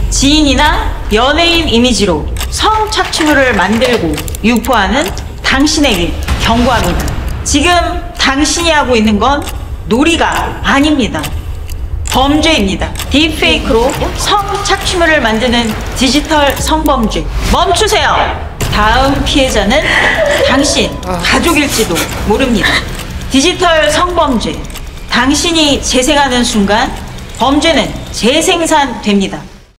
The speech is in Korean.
지인이나 연예인 이미지로 성착취물을 만들고 유포하는 당신에게 경고합니다. 지금 당신이 하고 있는 건 놀이가 아닙니다. 범죄입니다. 딥페이크로 성착취물을 만드는 디지털 성범죄 멈추세요. 다음 피해자는 당신 가족일지도 모릅니다. 디지털 성범죄, 당신이 재생하는 순간 범죄는 재생산됩니다.